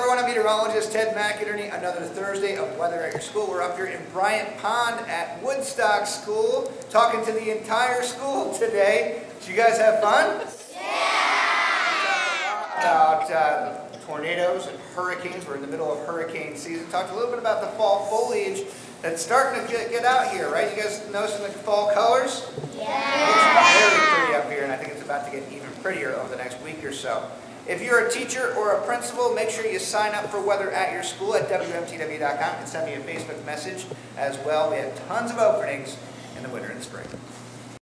everyone, I'm Meteorologist Ted McInerney. Another Thursday of weather at your school. We're up here in Bryant Pond at Woodstock School, talking to the entire school today. Did you guys have fun? Yeah! About tornadoes and hurricanes. We're in the middle of hurricane season. Talked a little bit about the fall foliage that's starting to get out here, right? You guys noticing the fall colors? Yeah! It's very pretty up here, and I think it's about to get even prettier over the next week or so. If you're a teacher or a principal, make sure you sign up for weather at your school at WMTW.com and send me a Facebook message as well. We have tons of openings in the winter and spring.